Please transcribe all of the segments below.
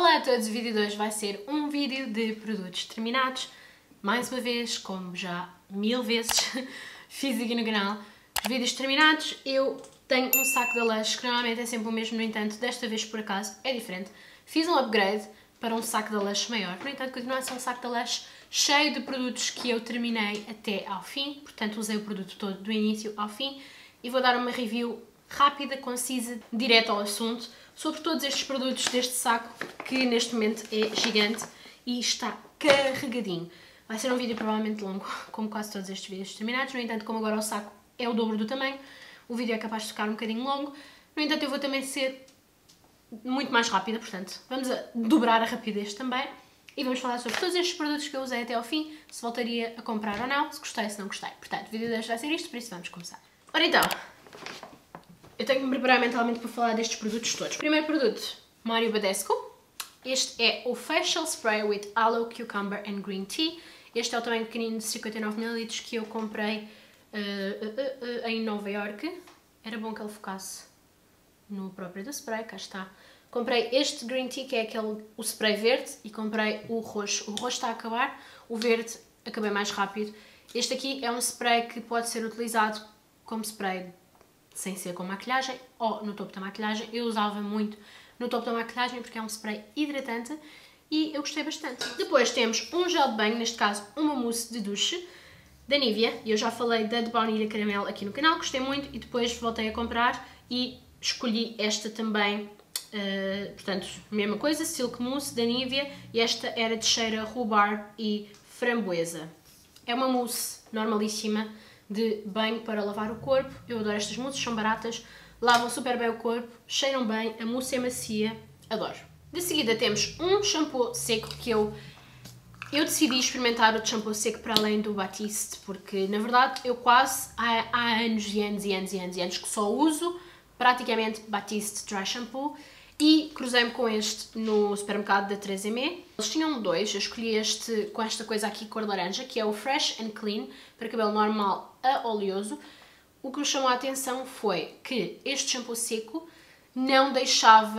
Olá a todos, o vídeo de hoje vai ser um vídeo de produtos terminados. Mais uma vez, como já 1000 vezes fiz aqui no canal, os vídeos terminados. Eu tenho um saco da Lush, que normalmente é sempre o mesmo, no entanto, desta vez por acaso é diferente. Fiz um upgrade para um saco da Lush maior, no entanto continua a ser um saco da Lush cheio de produtos que eu terminei até ao fim, portanto usei o produto todo do início ao fim e vou dar uma review rápida, concisa, direta ao assunto sobre todos estes produtos deste saco que neste momento é gigante e está carregadinho. Vai ser um vídeo provavelmente longo, como quase todos estes vídeos terminados, no entanto, como agora o saco é o dobro do tamanho, o vídeo é capaz de ficar um bocadinho longo, no entanto eu vou também ser muito mais rápida, portanto vamos a dobrar a rapidez também e vamos falar sobre todos estes produtos que eu usei até ao fim, se voltaria a comprar ou não, se gostei, se não gostei. Portanto, o vídeo de hoje vai ser isto, por isso vamos começar. Ora então, eu tenho que me preparar mentalmente para falar destes produtos todos. Primeiro produto, Mario Badescu. Este é o Facial Spray with Aloe, Cucumber and Green Tea. Este é o tamanho pequenino de 59ml que eu comprei em Nova Iorque. Era bom que ele focasse no próprio do spray, cá está. Comprei este Green Tea, que é o spray verde, e comprei o roxo. O roxo está a acabar, o verde acabei mais rápido. Este aqui é um spray que pode ser utilizado como spray sem ser com maquilhagem ou no topo da maquilhagem. Eu usava muito no topo da maquilhagem porque é um spray hidratante e eu gostei bastante. Depois temos um gel de banho, neste caso uma mousse de duche da Nivea, e eu já falei da de baunilha caramelo aqui no canal, gostei muito e depois voltei a comprar e escolhi esta também, portanto, mesma coisa, Silk Mousse da Nivea, e esta era de cheiro a rhubarb e framboesa. É uma mousse normalíssima de banho para lavar o corpo. Eu adoro estas mousses, são baratas, lavam super bem o corpo, cheiram bem, a mousse é macia, adoro. De seguida temos um shampoo seco que eu decidi experimentar outro shampoo seco para além do Batiste, porque na verdade eu quase há anos e anos e anos e anos e anos que só uso praticamente Batiste Dry Shampoo e cruzei-me com este no supermercado da 3M. Eles tinham dois, eu escolhi este com esta coisa aqui cor laranja, que é o Fresh and Clean, para cabelo normal a oleoso. O que me chamou a atenção foi que este shampoo seco não deixava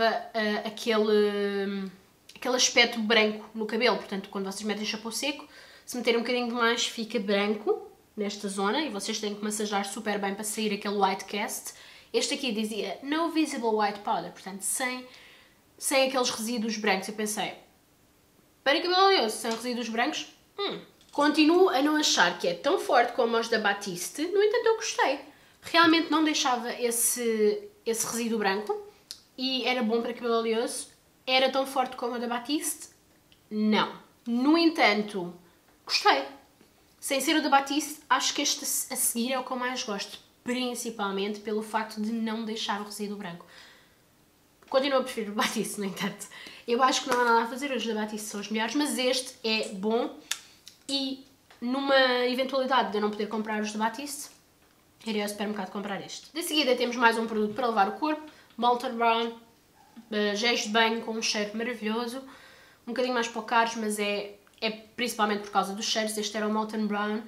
aquele aspecto branco no cabelo, portanto quando vocês metem shampoo seco, se meterem um bocadinho de mais fica branco nesta zona e vocês têm que massajar super bem para sair aquele white cast. Este aqui dizia No Visible White Powder, portanto sem aqueles resíduos brancos. Eu pensei, para cabelo oleoso, sem resíduos brancos, continuo a não achar que é tão forte como os da Batiste, no entanto eu gostei. Realmente não deixava esse resíduo branco e era bom para cabelo oleoso. Era tão forte como o da Batiste? Não. No entanto, gostei. Sem ser o da Batiste, acho que este a seguir é o que eu mais gosto. Principalmente pelo facto de não deixar o resíduo branco. Continuo a preferir o Batiste, no entanto. Eu acho que não há nada a fazer, os da Batiste são os melhores, mas este é bom e numa eventualidade de eu não poder comprar os da Batiste, irei ao supermercado comprar este. De seguida temos mais um produto para lavar o corpo, Molten Brown, géis de banho com um cheiro maravilhoso, um bocadinho mais para o caros, mas é principalmente por causa dos cheiros. Este era o Molten Brown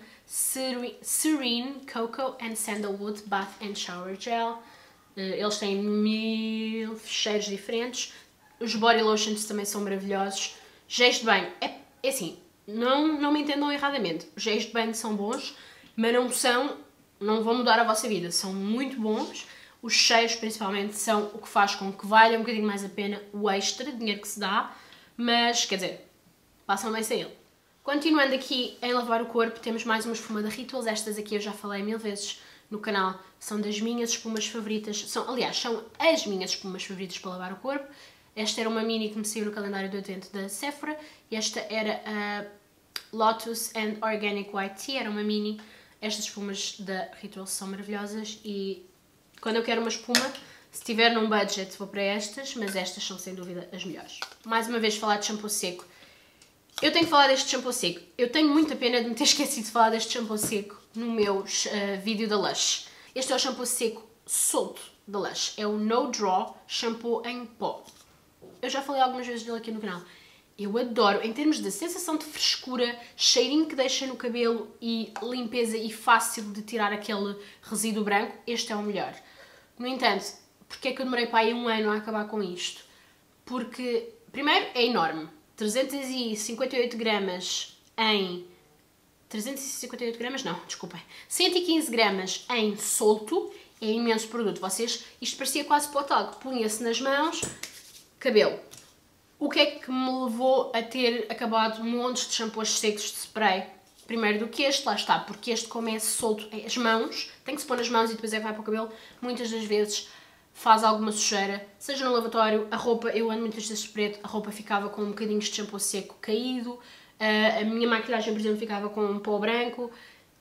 Serene Cocoa and Sandalwood Bath and Shower Gel. Eles têm 1000 cheiros diferentes. Os body lotions também são maravilhosos. Géis de banho, é assim, não me entendam erradamente. Os géis de banho são bons, mas não vão mudar a vossa vida. São muito bons. Os cheiros, principalmente, são o que faz com que valha um bocadinho mais a pena o extra de dinheiro que se dá. Mas, quer dizer, passam bem sem ele. Continuando aqui em lavar o corpo, temos mais uma espuma da Rituals. Estas aqui eu já falei 1000 vezes no canal. São das minhas espumas favoritas. Aliás, são as minhas espumas favoritas para lavar o corpo. Esta era uma mini que me saiu no calendário do advento da Sephora. E esta era a Lotus and Organic White Tea. Era uma mini. Estas espumas da Rituals são maravilhosas e quando eu quero uma espuma, se tiver num budget vou para estas, mas estas são sem dúvida as melhores. Mais uma vez falar de shampoo seco. Eu tenho que falar deste shampoo seco. Eu tenho muita pena de me ter esquecido de falar deste shampoo seco no meu vídeo da Lush. Este é o shampoo seco solto da Lush. É o No Draw Shampoo em pó. Eu já falei algumas vezes dele aqui no canal. Eu adoro, em termos de sensação de frescura, cheirinho que deixa no cabelo e limpeza e fácil de tirar aquele resíduo branco, este é o melhor. No entanto, porque é que eu demorei para aí um ano a acabar com isto? Porque Primeiro, é enorme. 358 gramas em... 358 gramas? Não, desculpem. 115 gramas em solto. É imenso produto. Isto parecia quase Potalk. Punha-se nas mãos. Cabelo. O que é que me levou a ter acabado montes de shampoos secos de spray? Primeiro do que este, lá está, porque este, como é solto, as mãos, tem que se pôr nas mãos e depois é que vai para o cabelo, muitas das vezes faz alguma sujeira, seja no lavatório, a roupa, eu ando muitas vezes preto, a roupa ficava com um bocadinho de shampoo seco caído, a minha maquilhagem, por exemplo, ficava com um pó branco,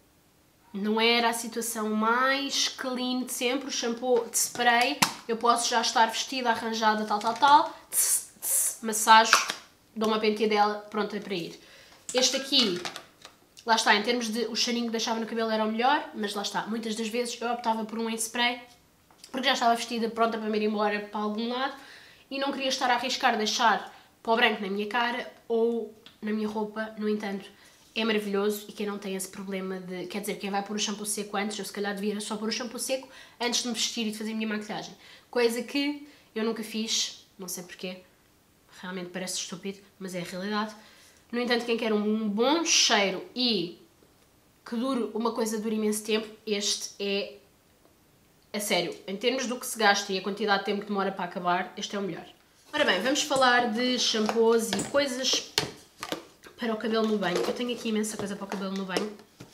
não era a situação mais clean de sempre, o shampoo de spray, eu posso já estar vestida, arranjada, tal, massajo, dou uma penteadela, pronta para ir. Este aqui, lá está, em termos de o cheirinho que deixava no cabelo era o melhor, mas lá está, muitas das vezes eu optava por um em spray, porque já estava vestida pronta para me ir embora para algum lado e não queria estar a arriscar deixar pó branco na minha cara ou na minha roupa. No entanto, é maravilhoso e quem não tem esse problema de... Quer dizer, quem vai pôr o shampoo seco antes, eu se calhar devia só pôr o shampoo seco antes de me vestir e de fazer a minha maquilhagem. Coisa que eu nunca fiz, não sei porquê, realmente parece estúpido, mas é a realidade. No entanto, quem quer um bom cheiro e que dure uma coisa dure imenso tempo, este é, a sério, em termos do que se gasta e a quantidade de tempo que demora para acabar, este é o melhor. Ora bem, vamos falar de shampoos e coisas para o cabelo no banho. Eu tenho aqui imensa coisa para o cabelo no banho.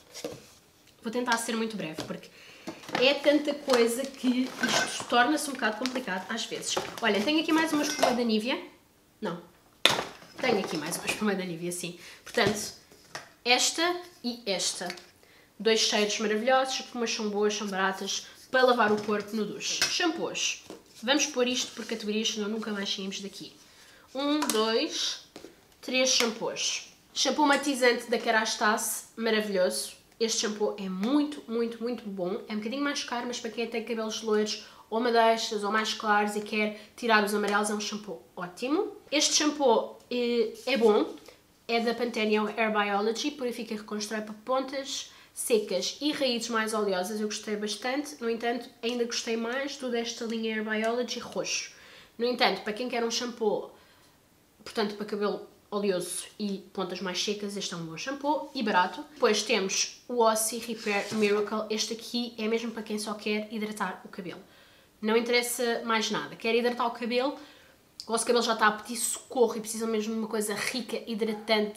Vou tentar ser muito breve, porque é tanta coisa que isto torna-se um bocado complicado às vezes. Olha, tenho aqui mais uma espuma da Nivea. Não. Tenho aqui mais uma espuma da Nivea, sim. Portanto, esta e esta. Dois cheiros maravilhosos, espumas são boas, são baratas, para lavar o corpo no duche. Shampoos. Vamos pôr isto por categorias, senão nunca mais saímos daqui. 1, 2, 3 shampoos. Shampoo matizante da Kerastase, maravilhoso. Este shampoo é muito bom. É um bocadinho mais caro, mas para quem tem cabelos loiros ou madeixas ou mais claros e quer tirar os amarelos, é um shampoo ótimo. Este shampoo é bom. É da Pantene Hair Biology, purifica e reconstrói para pontas secas e raízes mais oleosas. Eu gostei bastante. No entanto, ainda gostei mais do desta linha Hair Biology roxo. No entanto, para quem quer um shampoo, portanto, para cabelo oleoso e pontas mais secas, este é um bom shampoo e barato. Depois temos o Aussie Repair Miracle. Este aqui é mesmo para quem só quer hidratar o cabelo. Não interessa mais nada. Quer hidratar o cabelo, o vosso cabelo já está a pedir socorro e precisa mesmo de uma coisa rica, hidratante.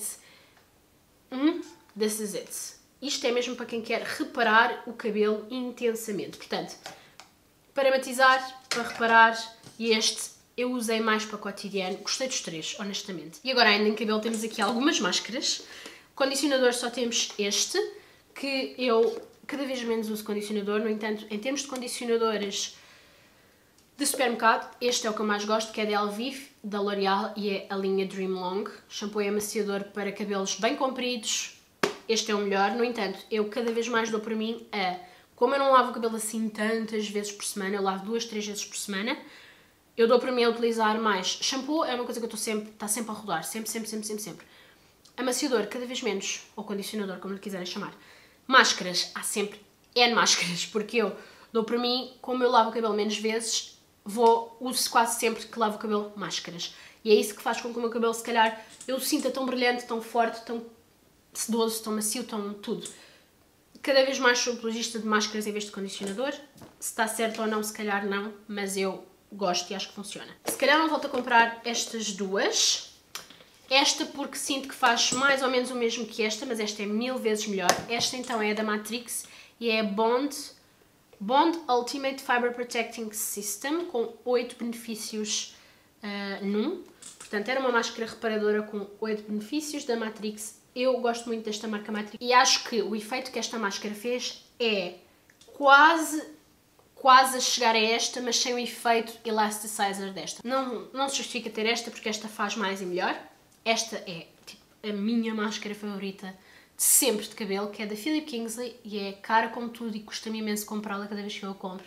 This is it. Isto é mesmo para quem quer reparar o cabelo intensamente. Portanto, para matizar, para reparar, e este eu usei mais para cotidiano. Gostei dos três, honestamente. E agora ainda em cabelo temos aqui algumas máscaras. Condicionador só temos este, que eu cada vez menos uso condicionador. No entanto, em termos de condicionadores de supermercado, este é o que eu mais gosto, que é da Elvive, da L'Oreal, e é a linha Dream Long. Shampoo e amaciador para cabelos bem compridos. Este é o melhor. No entanto, eu cada vez mais dou para mim como eu não lavo o cabelo assim tantas vezes por semana, eu lavo 2, 3 vezes por semana, eu dou para mim a utilizar mais. Shampoo é uma coisa que eu está sempre a rodar, sempre. Amaciador, cada vez menos, ou condicionador, como lhe quiserem chamar. Máscaras, há sempre N máscaras, porque eu dou para mim, como eu lavo o cabelo menos vezes, uso quase sempre que lavo o cabelo máscaras. E é isso que faz com que o meu cabelo, se calhar, eu o sinta tão brilhante, tão forte, tão sedoso, tão macio, tão tudo. Cada vez mais sou apologista de máscaras em vez de condicionador. Se está certo ou não, se calhar não, mas eu gosto e acho que funciona. Se calhar não volto a comprar estas duas. Esta porque sinto que faz mais ou menos o mesmo que esta, mas esta é 1000 vezes melhor. Esta então é da Matrix e é a Bond Ultimate Fiber Protecting System, com 8 benefícios num. Portanto, era uma máscara reparadora com 8 benefícios da Matrix. Eu gosto muito desta marca Matrix e acho que o efeito que esta máscara fez é quase a chegar a esta, mas sem o efeito elasticizer desta. Não se justifica ter esta porque esta faz mais e melhor. Esta é tipo, a minha máscara favorita de sempre de cabelo, que é da Philip Kingsley e é cara como tudo e custa-me imenso comprá-la cada vez que eu a compro.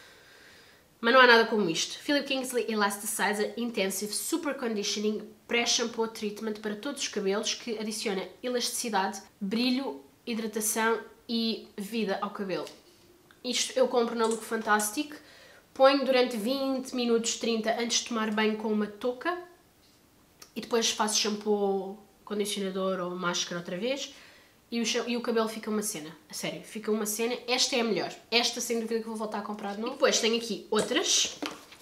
Mas não há nada como isto. Philip Kingsley Elasticizer Intensive Super Conditioning Pré-Shampoo Treatment para todos os cabelos, que adiciona elasticidade, brilho, hidratação e vida ao cabelo. Isto eu compro na Look Fantastic, ponho durante 20 minutos, 30, antes de tomar banho com uma touca e depois faço shampoo, condicionador ou máscara outra vez e o cabelo fica uma cena. A sério, fica uma cena. Esta é a melhor. Esta sem dúvida que vou voltar a comprar de novo. E depois tenho aqui outras.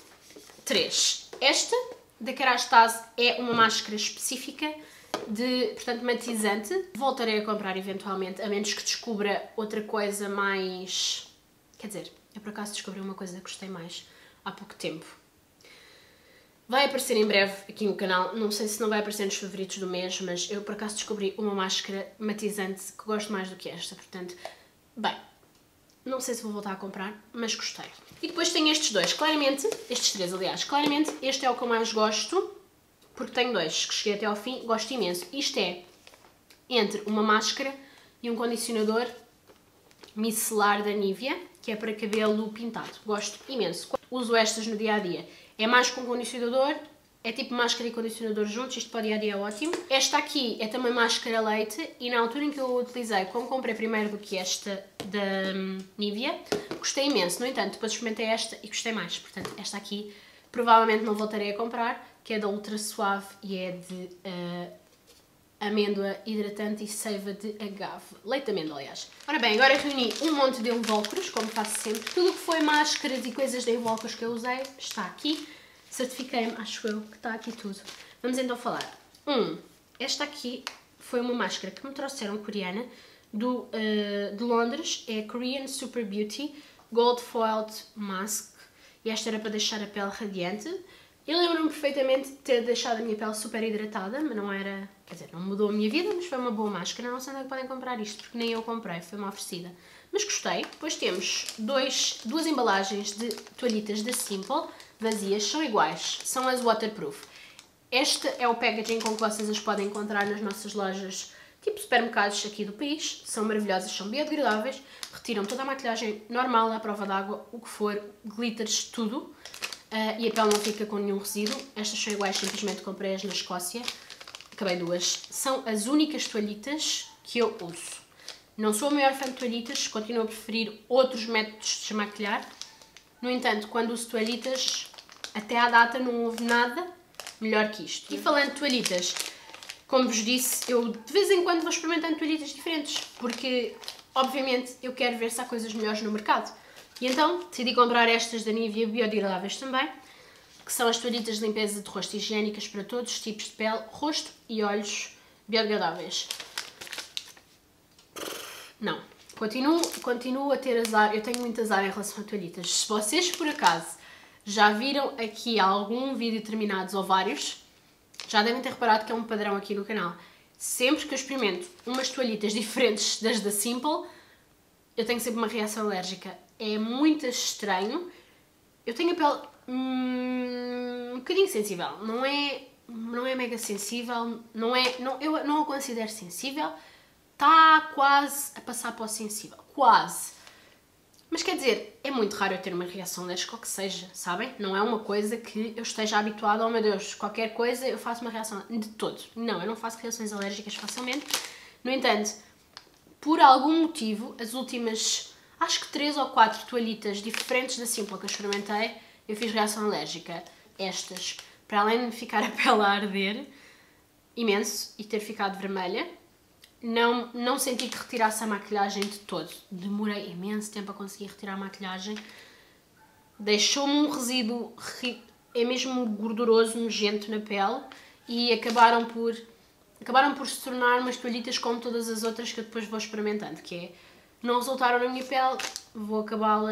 3. Esta da Kerastase é uma máscara específica portanto, matizante. Voltarei a comprar eventualmente, a menos que descubra outra coisa mais... Quer dizer, eu por acaso descobri uma coisa que gostei mais há pouco tempo. Vai aparecer em breve aqui no canal, não sei se não vai aparecer nos favoritos do mês, mas eu por acaso descobri uma máscara matizante que gosto mais do que esta, portanto, bem, não sei se vou voltar a comprar, mas gostei. E depois tenho estes dois, claramente, estes 3 aliás, claramente este é o que eu mais gosto, porque tenho 2 que cheguei até ao fim, gosto imenso. Isto é entre uma máscara e um condicionador micelar da Nivea, que é para cabelo pintado, gosto imenso. Uso estas no dia-a-dia. É mais com condicionador, é tipo máscara e condicionador juntos, isto para o dia-a-dia é ótimo. Esta aqui é também máscara leite e na altura em que eu a utilizei, como comprei primeiro do que esta da Nivea, gostei imenso. No entanto, depois experimentei esta e gostei mais. Portanto, esta aqui provavelmente não voltarei a comprar, que é da Ultra Suave e é de amêndoa hidratante e seiva de agave. Leite de amêndoa, aliás. Ora bem, agora reuni um monte de invólucros, como faço sempre. Tudo o que foi máscaras e coisas de invólucros que eu usei está aqui. Certifiquei-me, acho eu, que está aqui tudo. Vamos então falar. Esta aqui foi uma máscara que me trouxeram coreana de Londres. É Korean Super Beauty Gold Foiled Mask. E esta era para deixar a pele radiante. Eu lembro-me perfeitamente de ter deixado a minha pele super hidratada, mas não era... Quer dizer, não mudou a minha vida, mas foi uma boa máscara. Não sei onde é que podem comprar isto, porque nem eu comprei, foi uma oferecida. Mas gostei. Depois temos duas embalagens de toalhitas da Simple, vazias, são iguais, são as waterproof. Este é o packaging com que vocês as podem encontrar nas nossas lojas, tipo supermercados aqui do país. São maravilhosas, são biodegradáveis, retiram toda a maquilhagem normal, à prova d'água, o que for, glitters, tudo. E a pele não fica com nenhum resíduo. Estas são iguais, simplesmente comprei-as na Escócia. Acabei 2. São as únicas toalhitas que eu uso. Não sou a maior fã de toalhitas, continuo a preferir outros métodos de desmaquilhar. No entanto, quando uso toalhitas, até à data não houve nada melhor que isto. E falando de toalhitas, como vos disse, eu de vez em quando vou experimentando toalhitas diferentes, porque obviamente eu quero ver se há coisas melhores no mercado. E então decidi comprar estas da Nivea biodegradáveis também, que são as toalhitas de limpeza de rosto higiênicas para todos os tipos de pele, rosto e olhos biodegradáveis. Não. Continuo a ter azar, eu tenho muito azar em relação a toalhitas. Se vocês por acaso já viram aqui algum vídeo terminados ou vários, já devem ter reparado que é um padrão aqui no canal. Sempre que eu experimento umas toalhitas diferentes das da Simple, eu tenho sempre uma reação alérgica. É muito estranho. Eu tenho a pele um bocadinho sensível. Não é mega sensível. Eu não a considero sensível. Está quase a passar para o sensível. Quase. Mas quer dizer, é muito raro eu ter uma reação alérgica ou que seja, sabem? Não é uma coisa que eu esteja habituada. Oh meu Deus, qualquer coisa eu faço uma reação de todo. Não, eu não faço reações alérgicas facilmente. No entanto, por algum motivo, as últimas, acho que 3 ou 4 toalhitas diferentes da Simple que eu experimentei, eu fiz reação alérgica. Estas, para além de me ficar a pele a arder imenso e ter ficado vermelha, não senti que retirasse a maquilhagem de todo. Demorei imenso tempo a conseguir retirar a maquilhagem. Deixou-me um resíduo, é mesmo gorduroso, nojento na pele, e acabaram por se tornar umas toalhitas como todas as outras que eu depois vou experimentando, que é, não resultaram na minha pele, vou acabar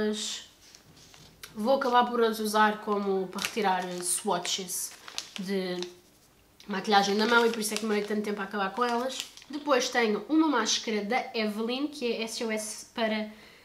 por as usar como para retirar swatches de maquilhagem na mão, e por isso é que demorei tanto tempo a acabar com elas. Depois tenho uma máscara da Evelyn, que é SOS para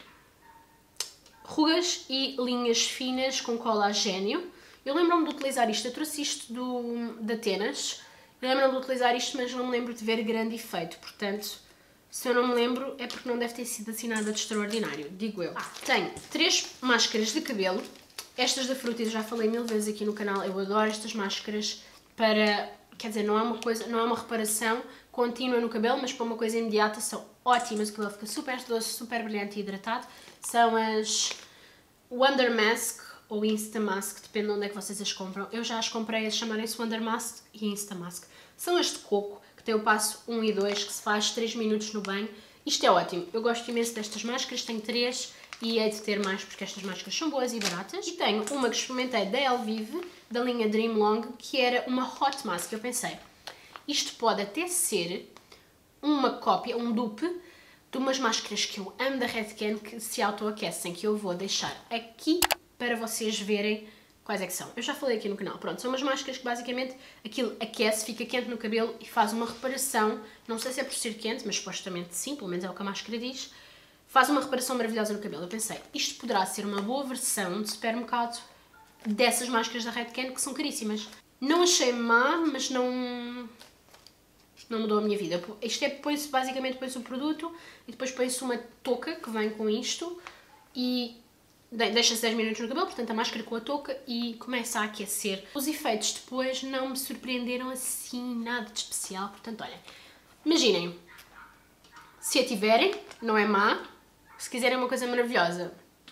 rugas e linhas finas com colagênio. Eu lembro-me de utilizar isto, eu trouxe isto de Atenas. Eu lembro-me de utilizar isto, mas não me lembro de ver grande efeito. Portanto, se eu não me lembro, é porque não deve ter sido assim nada de extraordinário, digo eu. Tenho 3 máscaras de cabelo. Estas da Fruity, já falei 1000 vezes aqui no canal. Eu adoro estas máscaras para... Quer dizer, não é uma reparação contínua no cabelo, mas para uma coisa imediata são ótimas. O cabelo fica super doce, super brilhante e hidratado. São as Wonder Mask ou Instamask, depende de onde é que vocês as compram. Eu já as comprei, chamarem-se Wonder Mask e Instamask. São as de coco, que tem o passo 1 e 2, que se faz 3 minutos no banho. Isto é ótimo, eu gosto imenso destas máscaras, tenho 3 e hei de ter mais porque estas máscaras são boas e baratas. E tenho uma que experimentei da Elvive, da linha Dream Long, que era uma Hot Mask. Eu pensei, isto pode até ser uma cópia, um dupe, de umas máscaras que eu amo da Redken que se autoaquecem, que eu vou deixar aqui para vocês verem quais é que são. Eu já falei aqui no canal. Pronto, são umas máscaras que basicamente aquilo aquece, fica quente no cabelo e faz uma reparação. Não sei se é por ser quente, mas supostamente sim, pelo menos é o que a máscara diz. Faz uma reparação maravilhosa no cabelo. Eu pensei, isto poderá ser uma boa versão de supermercado dessas máscaras da Redken que são caríssimas. Não achei má, mas não mudou a minha vida. Isto é, basicamente põe-se o produto e depois põe-se uma touca que vem com isto e deixa-se 10 minutos no cabelo, portanto a máscara com a touca e começa a aquecer. Os efeitos depois não me surpreenderam assim, nada de especial, portanto olhem, imaginem, se a tiverem, não é má, se quiserem uma coisa maravilhosa,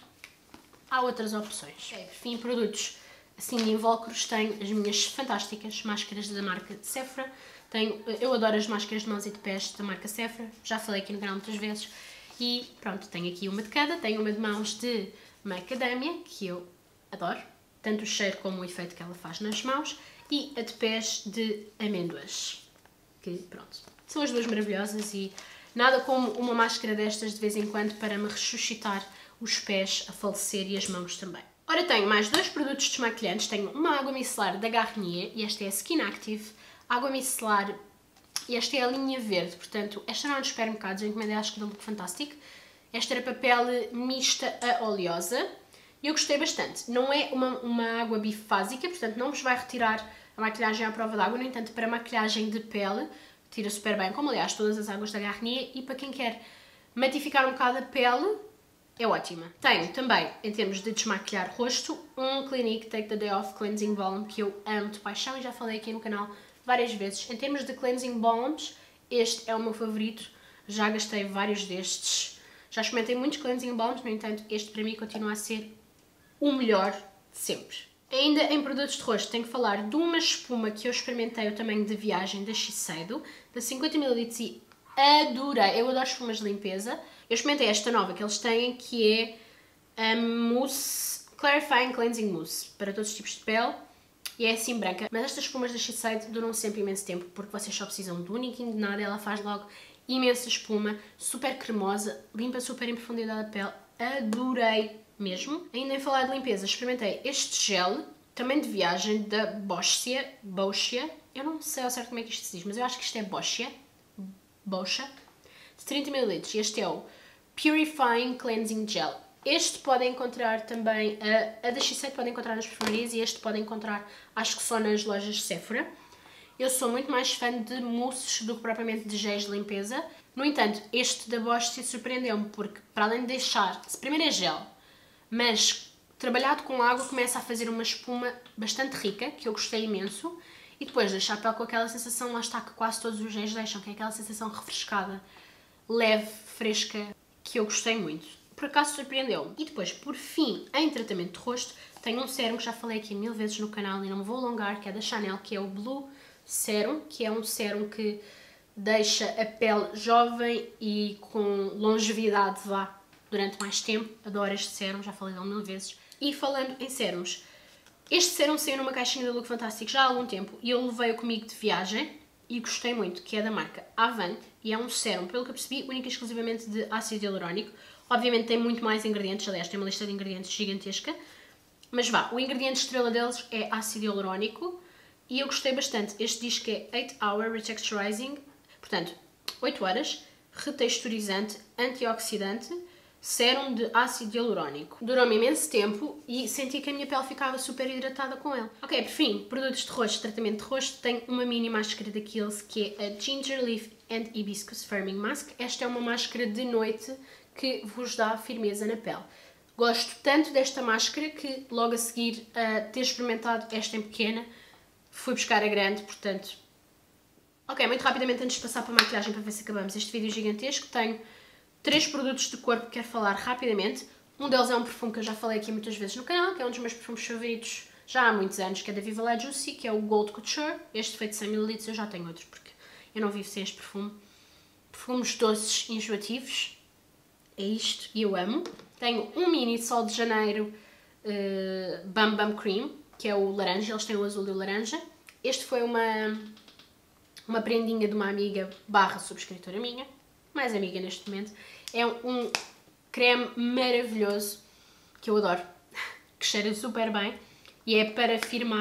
há outras opções. Okay, por fim, produtos assim de invólucros, tenho as minhas fantásticas máscaras da marca Sephora. Eu adoro as máscaras de mãos e de pés da marca Sephora, já falei aqui no canal muitas vezes. E pronto, tenho aqui uma de cada, tenho uma de mãos de macadâmia, que eu adoro, tanto o cheiro como o efeito que ela faz nas mãos, e a de pés de amêndoas, que pronto, são as duas maravilhosas e nada como uma máscara destas de vez em quando para me ressuscitar os pés a falecer e as mãos também. Ora, tenho mais 2 produtos desmaquilhantes, tenho uma água micelar da Garnier e esta é a Skin Active, água micelar, e esta é a linha verde, portanto, esta não é dos supermercados, eu encomendei acho que da Look Fantastic. Esta era papel mista a oleosa e eu gostei bastante. Não é uma água bifásica, portanto não vos vai retirar a maquilhagem à prova d'água, no entanto para maquilhagem de pele tira super bem, como aliás todas as águas da Garnier, e para quem quer matificar um bocado a pele é ótima. Tenho também, em termos de desmaquilhar rosto, um Clinique Take the Day Off Cleansing Balm que eu amo de paixão e já falei aqui no canal várias vezes. Em termos de Cleansing Balms, este é o meu favorito, já gastei vários destes. Já experimentei muitos cleansing balms, no entanto, este para mim continua a ser o melhor de sempre. Ainda em produtos de rosto, tenho que falar de uma espuma que eu experimentei o tamanho de viagem da Shiseido, de 50ml e adorei. Eu adoro espumas de limpeza. Eu experimentei esta nova que eles têm, que é a Mousse, Clarifying Cleansing Mousse, para todos os tipos de pele. E é assim branca. Mas estas espumas da Shiseido duram sempre imenso tempo, porque vocês só precisam de um único de nada, ela faz logo imensa espuma, super cremosa, limpa super em profundidade a pele, adorei mesmo. Ainda em falar de limpeza, experimentei este gel, também de viagem, da Boscia, eu não sei ao certo como é que isto se diz, mas eu acho que isto é Boscia, de 30ml, este é o Purifying Cleansing Gel. Este podem encontrar também, a da Shiseido podem encontrar nas perfumarias e este podem encontrar, acho que só nas lojas Sephora. Eu sou muito mais fã de mousses do que propriamente de géis de limpeza. No entanto, este da Bosch surpreendeu-me porque, para além de deixar... Primeiro é gel, mas trabalhado com água começa a fazer uma espuma bastante rica, que eu gostei imenso. E depois deixa a pele com aquela sensação, lá está, que quase todos os géis deixam, que é aquela sensação refrescada, leve, fresca, que eu gostei muito. Por acaso surpreendeu-me. E depois, por fim, em tratamento de rosto, tenho um sérum que já falei aqui 1000 vezes no canal e não me vou alongar, que é da Chanel, que é o Blue Serum, que é um sérum que deixa a pele jovem e com longevidade vá durante mais tempo. Adoro este sérum, já falei dele 1000 vezes. E falando em sérums, este sérum saiu numa caixinha da Look Fantastic já há algum tempo e eu levei-o comigo de viagem e gostei muito, que é da marca Avent e é um sérum, pelo que eu percebi, único e exclusivamente de ácido hialurónico. Obviamente tem muito mais ingredientes, aliás tem uma lista de ingredientes gigantesca, mas vá, o ingrediente estrela deles é ácido hialurónico. E eu gostei bastante. Este diz que é 8 Hour Retexturizing, portanto, 8 horas, retexturizante, antioxidante, sérum de ácido hialurónico. Durou-me imenso tempo e senti que a minha pele ficava super hidratada com ele. Ok, por fim, produtos de rosto, tratamento de rosto, tenho uma mini máscara da Kiehl's que é a Ginger Leaf and Hibiscus Firming Mask. Esta é uma máscara de noite que vos dá firmeza na pele. Gosto tanto desta máscara que logo a seguir a ter experimentado esta em pequena, fui buscar a grande, portanto... Ok, muito rapidamente antes de passar para a maquilhagem para ver se acabamos este vídeo gigantesco, tenho 3 produtos de corpo que quero falar rapidamente. Um deles é um perfume que eu já falei aqui muitas vezes no canal, que é um dos meus perfumes favoritos já há muitos anos, que é da Viva La Juicy, que é o Gold Couture. Este feito de 100 ml, eu já tenho outros, porque eu não vivo sem este perfume. Perfumes doces, enjoativos, é isto, e eu amo. Tenho um mini Sol de Janeiro Bum Bum Cream, que é o laranja, eles têm o azul e o laranja. Este foi uma prendinha de uma amiga / subscritora minha, mais amiga neste momento. É um creme maravilhoso, que eu adoro, que cheira super bem, e é para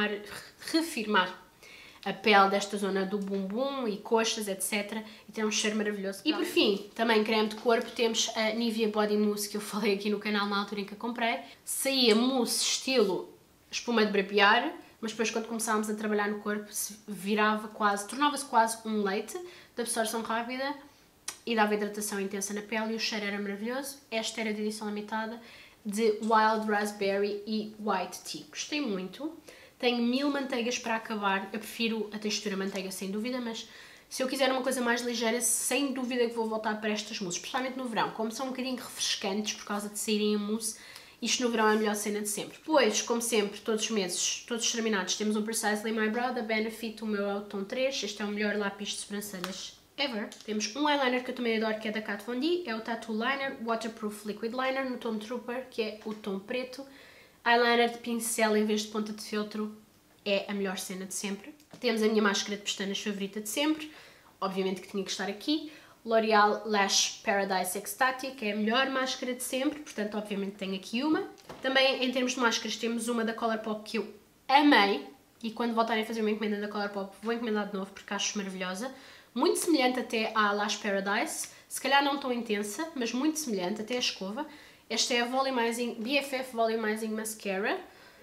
refirmar a pele desta zona do bumbum e coxas, etc. E tem um cheiro maravilhoso. E por fim, também creme de corpo, temos a Nivea Body Mousse, que eu falei aqui no canal na altura em que a comprei. Saía mousse estilo espuma de barbear, mas depois quando começámos a trabalhar no corpo tornava-se quase um leite de absorção rápida e dava hidratação intensa na pele e o cheiro era maravilhoso. Esta era de edição limitada, de Wild Raspberry e White Tea. Gostei muito. Tenho 1000 manteigas para acabar. Eu prefiro a textura manteiga sem dúvida, mas se eu quiser uma coisa mais ligeira, sem dúvida que vou voltar para estas mousses, especialmente no verão. Como são um bocadinho refrescantes por causa de saírem em mousse, isto no verão é a melhor cena de sempre. Depois, como sempre, todos os meses, todos os terminados, temos um Precisely My Brow da Benefit, o meu é o tom 3. Este é o melhor lápis de sobrancelhas ever. Temos um eyeliner que eu também adoro, que é da Kat Von D, é o Tattoo Liner Waterproof Liquid Liner no tom Trooper, que é o tom preto. Eyeliner de pincel em vez de ponta de feltro é a melhor cena de sempre. Temos a minha máscara de pestanas favorita de sempre, obviamente que tinha que estar aqui. L'Oreal Lash Paradise Ecstatic, é a melhor máscara de sempre, portanto obviamente tenho aqui uma. Também em termos de máscaras temos uma da Colourpop que eu amei, e quando voltarem a fazer uma encomenda da Colourpop vou encomendar de novo porque acho maravilhosa. Muito semelhante até à Lash Paradise, se calhar não tão intensa, mas muito semelhante, até a escova. Esta é a BFF Volumizing Mascara.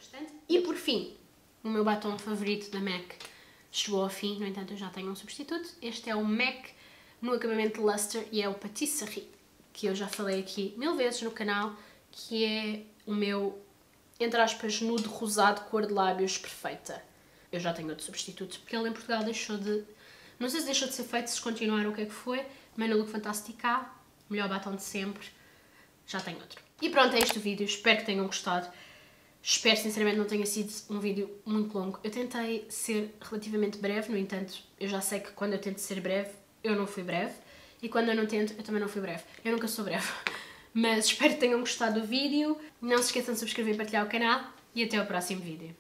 E por fim, o meu batom favorito da MAC chegou ao fim, no entanto eu já tenho um substituto. Este é o MAC no acabamento de Luster e é o Patisserie, que eu já falei aqui 1000 vezes no canal, que é o meu, entre aspas, nude rosado cor de lábios perfeita. Eu já tenho outro substituto, porque ele em Portugal deixou de... Não sei se deixou de ser feito, se continuaram, o que é que foi, mas no Look Fantastica, melhor batom de sempre, já tenho outro. E pronto, é este o vídeo, espero que tenham gostado. Espero sinceramente não tenha sido um vídeo muito longo. Eu tentei ser relativamente breve, no entanto, eu já sei que quando eu tento ser breve, eu não fui breve. E quando eu não tento, eu também não fui breve. Eu nunca sou breve. Mas espero que tenham gostado do vídeo. Não se esqueçam de subscrever e partilhar o canal. E até ao próximo vídeo.